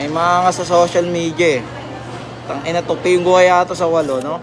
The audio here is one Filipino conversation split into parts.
May mga sa social media eh. Tangina, tutupiin ko kaya ito sa walo, no?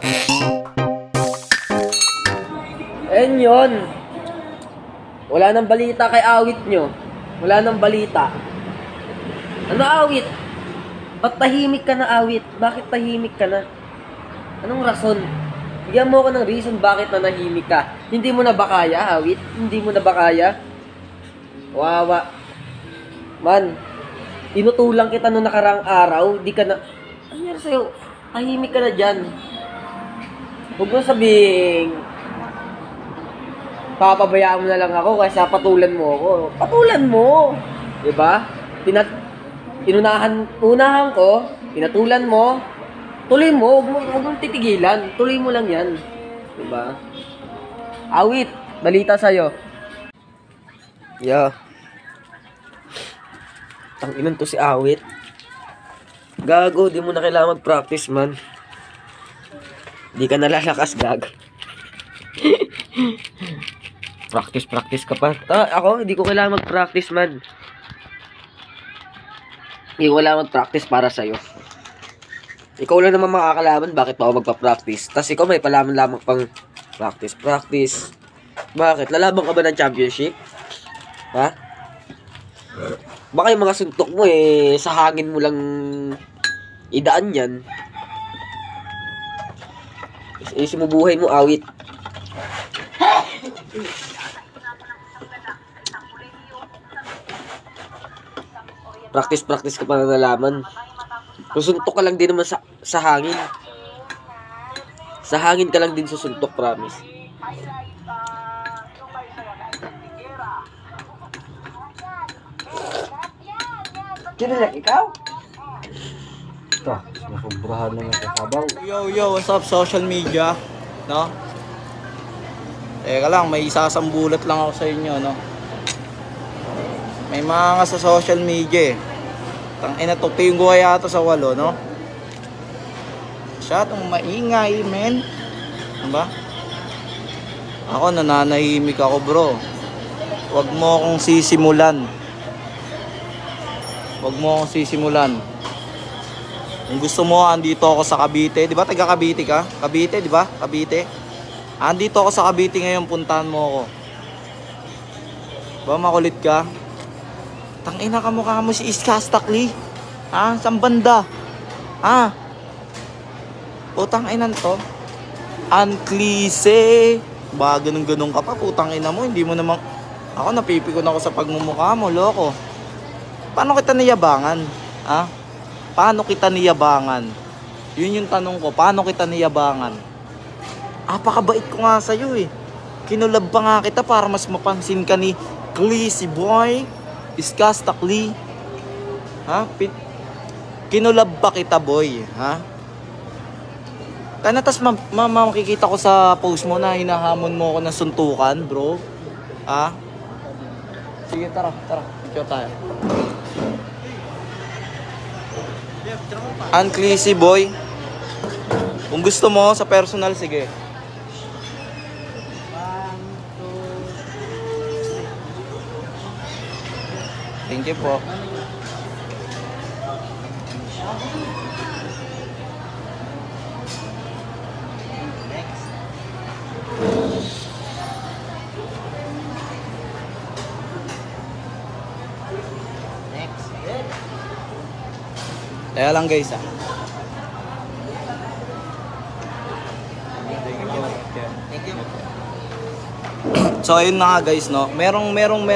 Ayun yun. Wala nang balita kay awit nyo. Wala nang balita. Ano awit? Ba't tahimik ka na awit? Bakit tahimik ka na? Anong rason? Bigyan mo ako ng reason bakit na nahimik ka. Hindi mo na ba kaya, awit? Hindi mo na ba kaya? Wawa. Man, tinutulang kita noong nakarang araw, di ka na... Ano nangyari sa'yo? Tahimik ka na dyan. Huwag mo sabing... Papabayaan mo na lang ako kaysa patulan mo ako. Patulan mo! Diba? Unahan ko, pinatulan mo, tuloy mo, huwag mong titigilan. Tuloy mo lang yan. Diba? Awit, balita sa'yo. Yeah. Tanginan to si Awit. Gago, di mo na kailangan mag-practice, man. Di ka nalalakas, gago. Practice ka pa. Ako, hindi ko kailangan mag-practice, man. Hindi ko kailangan mag-practice para sa'yo. Ikaw lang naman makakalaman bakit pa ako magpa-practice. Tapos ikaw may palaman-lamang pang practice. Bakit? Lalaban ka ba ng championship? Ha? Baka yung mga suntok mo sa hangin mo lang idaan yan. Sumubuhay mo, awit. Practice ka pa na nalaman. Susuntok ka lang din naman sa hangin. Sa hangin ka lang din susuntok, promise. Kinalak ikaw? Ito, nasubrahan naman sa sabaw. Yo, what's up social media? No? Teka lang, may isasambulat lang ako sa inyo, no? May mga sa social media eh. Tangina, tutupiin ko kaya ito sa walo, no? Masyadong maingay, men. Diba? Ako, nananahimik ako, bro. Huwag mo akong sisimulan. Kung gusto mo, andito ako sa Cavite. Di ba taga Cavite ka? Cavite, di ba? Cavite. Andito ako sa Cavite ngayon, puntahan mo ako. Ba makulit ka? Tangina ka mukha mo si Iskastakli. Ha? Saan banda? Ha? Putang inan to. Unclzy. Ba ganun ka pa, putang ina mo. Hindi mo namang... Ako napipikon ako sa pagmumukha mo, loko. Paano kita niyabangan? Ha? Paano kita niyabangan? Yun yung tanong ko. Paano kita niyabangan? Apakabait ko nga sa'yo eh. Kinulab pa nga kita para mas mapansin ka ni Cleasy boy. Iskastakli. Ha? Kinulab ba kita, boy? Ha? Kanatas makikita ko sa post mo na hinahamon mo ako ng suntukan, bro. Ha? Sige, tara. Picture tayo. Unclzy boy. Kung gusto mo sa personal, sige. Thank you po. Kaya lang guys Thank you. So ayun na nga guys, no. Merong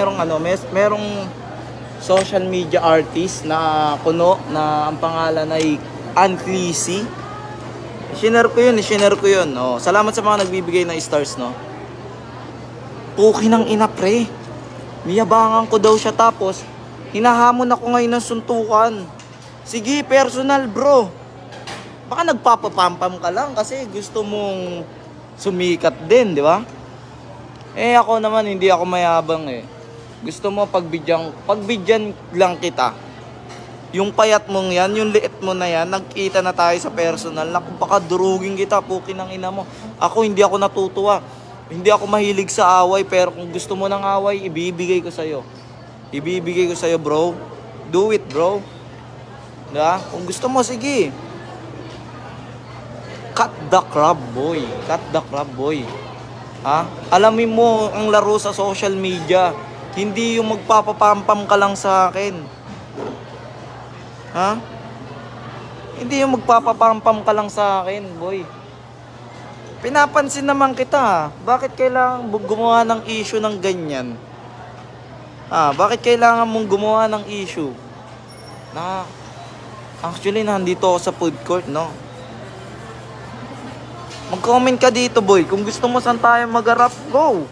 social media artist na kuno na ang pangalan ay unclzy. Shinare ko yun. Oh, salamat sa mga nagbibigay ng stars, no. Puki ng ina, pre. Miyabangan ko daw siya tapos hinahamon ako ngayon ng suntukan. Sige, personal, bro. Baka nagpapapampam ka lang kasi gusto mong sumikat din, di ba? Ako naman hindi ako mayabang eh. Gusto mo pagbigyan lang kita. Yung payat mong yan, yung liit mo na yan, nagkita na tayo sa personal. Naku, baka durugin kita, puki ng ina mo. Ako hindi ako natutuwa. Hindi ako mahilig sa away, pero kung gusto mo ng away, ibibigay ko sa'yo. Bro. Do it, bro. Diba? Kung gusto mo, sige. Cut the crap, boy. Cut the crap, boy. Ha? Alamin mo ang laro sa social media. Hindi yung magpapapampam ka lang sa akin. Ha? Hindi yung magpapapampam ka lang sa akin, boy. Pinapansin naman kita. Bakit kailangan gumawa ng issue ng ganyan? Bakit kailangan mong gumawa ng issue? Actually, nandito ako sa food court, no? Mag-comment ka dito, boy. Kung gusto mo saan tayo mag-harap, go.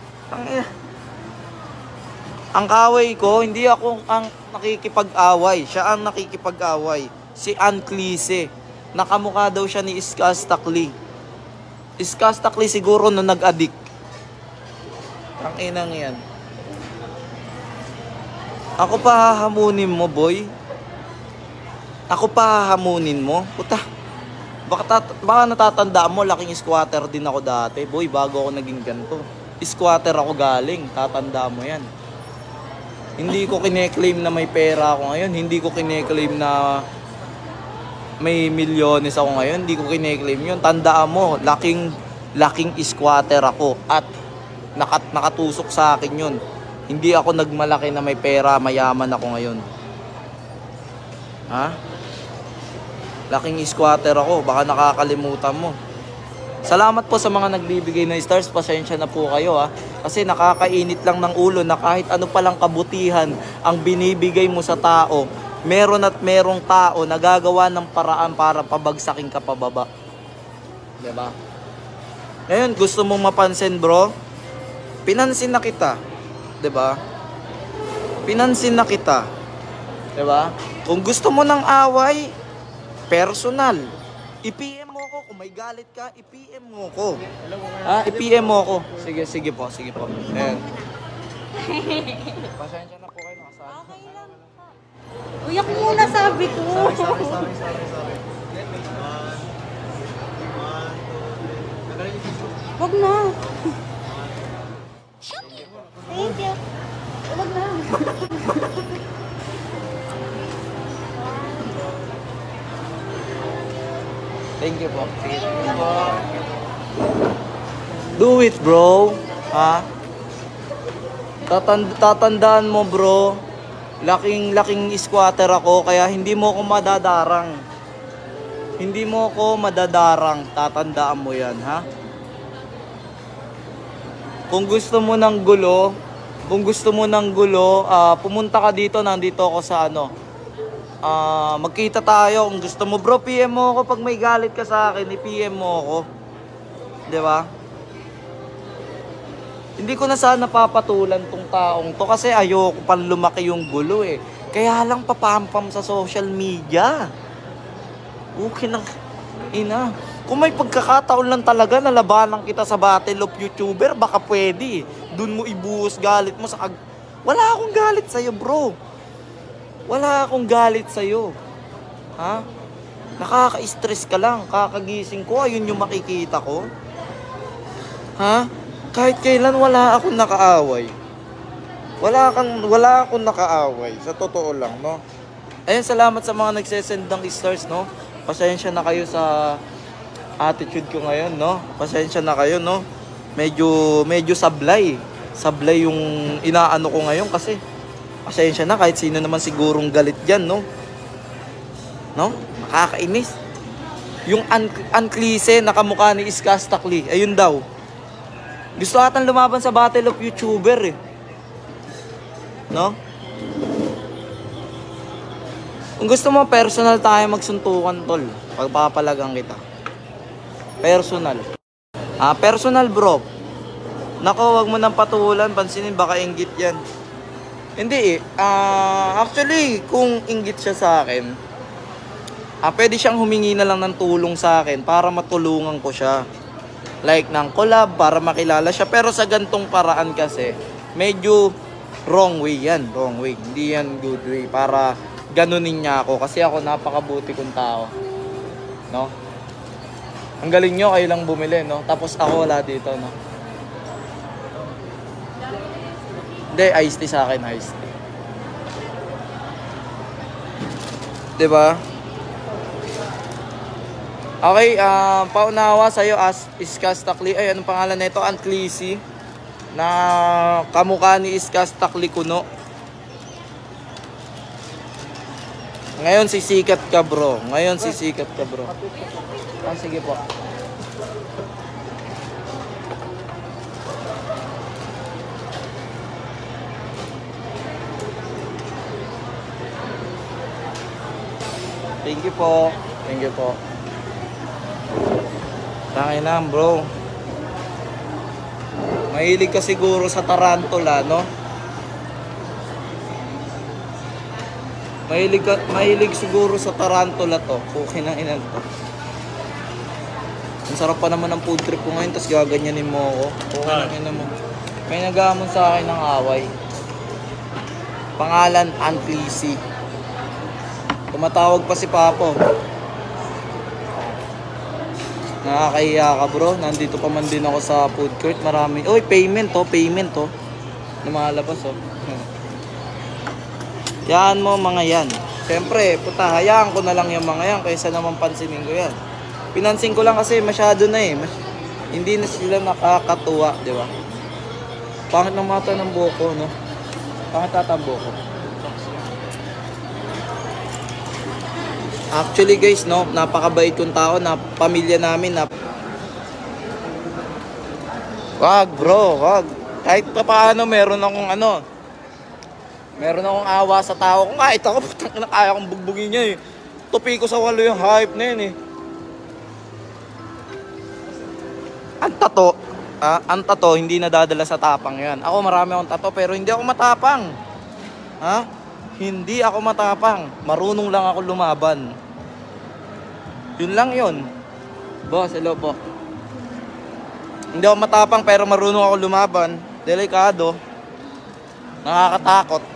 Ang kaway ko, hindi ako ang nakikipag-away. Siya ang nakikipag-away. Si Unclzy. Nakamukha daw siya ni Iskastakli. Iskastakli siguro no nag-addict. Ang inang yan. Ako pa hahamunin mo, boy. Ako pa hahamunin mo. Puta. Baka natatandaan mo, laking squatter din ako dati. Boy, bago ako naging ganito. Squatter ako galing. Tatandaan mo yan. Hindi ko kine-claim na may pera ako ngayon. Hindi ko kine-claim na may milyones ako ngayon. Hindi ko kine-claim yun. Tandaan mo, laking squatter ako. At nakatusok sa akin yun. Hindi ako nagmalaki na may pera, mayaman ako ngayon. Ha? Laking squatter ako, baka nakakalimutan mo. Salamat po sa mga nagbibigay ng stars. Pasensya na po kayo ha. Kasi nakakainit lang ng ulo na kahit ano palang kabutihan ang binibigay mo sa tao, meron at merong tao na gagawa ng paraan para pabagsakin ka pababa. Diba? Ngayon, gusto mong mapansin, bro? Pinansin na kita. Diba? Pinansin na kita. Diba? Kung gusto mo ng away, personal. I-PM mo ko. Kung may galit ka, i-PM mo ko. I-PM mo ko. Sige po. Ayan. Pasensya na po kayo. Nakasabi. Okay lang po. Uyak muna sabi ko. Sorry. Wag na. Thank you. Wag na. Thank you po. Do it, bro. Ha? Tatandaan mo, bro. Laking squatter ako, kaya hindi mo ako madadarang. Hindi mo ako madadarang. Tatandaan mo yan, ha? Kung gusto mo ng gulo, pumunta ka dito, nandito ako sa magkita tayo. Kung gusto mo, bro, PM mo ako. Pag may galit ka sa akin, i-PM mo ako. Diba? Hindi ko na sana papatulan tong taong to kasi ayoko pang lumaki yung gulo eh. Kaya lang papampam sa social media. Okay lang, ina. Kung may pagkakataon lang talaga na labanan kita sa battle of YouTuber, baka pwede. Doon mo ibuhos galit mo sa Wala akong galit sa'yo, bro. Wala akong galit sa'yo. Ha? Nakaka-stress ka lang. Kakagising ko, ayun yung makikita ko. Ha? Kahit kailan wala akong nakaaway. Wala akong nakaaway. Sa totoo lang, no? Ayun, salamat sa mga nagsesend ng stars, no? Pasensya na kayo sa attitude ko ngayon, no? Pasensya na kayo, no? Medyo sablay. Sablay yung inaano ko ngayon kasi pasensya na kahit sino naman sigurong galit dyan, no? No? Nakakainis. Yung Unclzy nakamukha ni Iskastakli, ayun daw. Gusto atang lumaban sa battle of YouTuber eh. No? Kung gusto mo personal tayo magsuntukan, tol. Pagpapalagang kita. Personal. Personal, bro. Nako, wag mo nang patulan, pansinin baka inggit 'yan. Hindi eh. Actually, kung inggit siya sa akin, pwede siyang humingi na lang ng tulong sa akin para matulungan ko siya. Like ng collab para makilala siya. Pero sa gantong paraan kasi, medyo wrong way yan. Wrong way. Hindi yan good way. Para ganunin niya ako. Kasi ako napakabuti kong tao. No? Ang galing nyo, kayo lang bumili, no? Tapos ako wala dito, no? Hindi, iced tea sa akin, iced tea. 'di ba? Okay, paunawa sa'yo as Iskas Takli. Ay, anong pangalan nito? Unclzy. Na kamukha ni Iskas Takli Kuno. Ngayon sisikat ka, bro. Ngayon sisikat ka, bro. Ah, sige po. Thank you po. Thank you po. Tangin na, bro. Mahilig ka siguro sa tarantula, no? Mahilig siguro sa tarantula to. Okay na inan to. Ang sarap pa naman ng food trip ko ngayon, tapos gaganyanin mo ako. Okay na inan mo. May nag-aamon sa akin ng away. Pangalan, unclzy. Tumatawag pa si Papo. Nakakahiya ka, bro. Nandito pa man din ako sa food court. Marami. Uy, payment to. Lumalabas, oh. Yan mo, mga yan. Siyempre, puta, hayaan ko na lang yung mga yan kaysa naman pansinin ko yan. Pinansin ko lang kasi masyado na eh. Hindi na sila nakakatuwa, di ba? Pangit ng mata ng buko, no? Pangit ata ang buko. Actually guys, no, napakabait kong tao na pamilya namin na wag bro, wag. Kahit pa paano meron akong awa sa tao. Kung kahit ako, putang ina, kaya kong bugbugin niya eh. Tupi ko sa walo yung hype na yun eh. Ang tato, hindi nadadala sa tapang yan. Ako marami akong tato pero hindi ako matapang. Ha? Hindi ako matapang. Marunong lang ako lumaban. Yun lang yun. Boss, hello po. Hindi ako matapang pero marunong ako lumaban. Delikado. Nakakatakot.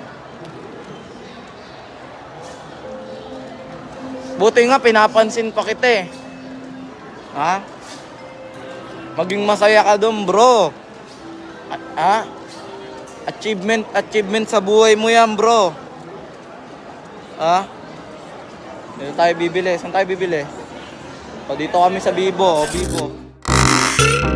Buti nga pinapansin pa kita eh. Ha? Maging masaya ka doon, bro. Ha? Achievement sa buhay mo yan, bro. Ha? Dito tayo bibili. Saan tayo bibili? O, dito kami sa Bibo. O, Bibo.